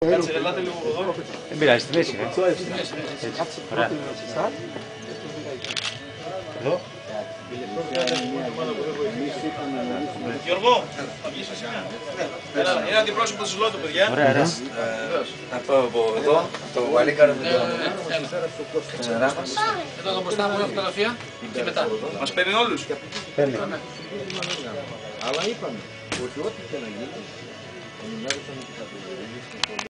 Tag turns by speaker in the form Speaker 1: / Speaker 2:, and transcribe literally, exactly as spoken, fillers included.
Speaker 1: Κάτσε, ελάτε λίγο εδώ.
Speaker 2: Δεν πειράζει, στη μέση, ε. Ωραία. Εδώ.
Speaker 1: Γιώργο, θα βγεις εσύ. Είναι αντιπρόσωπο του Ζουλότου, παιδιά.
Speaker 2: Ωραία, ωραία.
Speaker 3: Να πάω από εδώ, το βαλίκαρο με το ράμας.
Speaker 4: Εδώ εδώ μπροστά μου, φωτογραφία και μετά.
Speaker 1: Μας παίρνει όλους.
Speaker 2: Παίρνει.
Speaker 5: Αλλά είπαμε ότι ό,τι και να γίνει, ενημέρωσαμε και θα το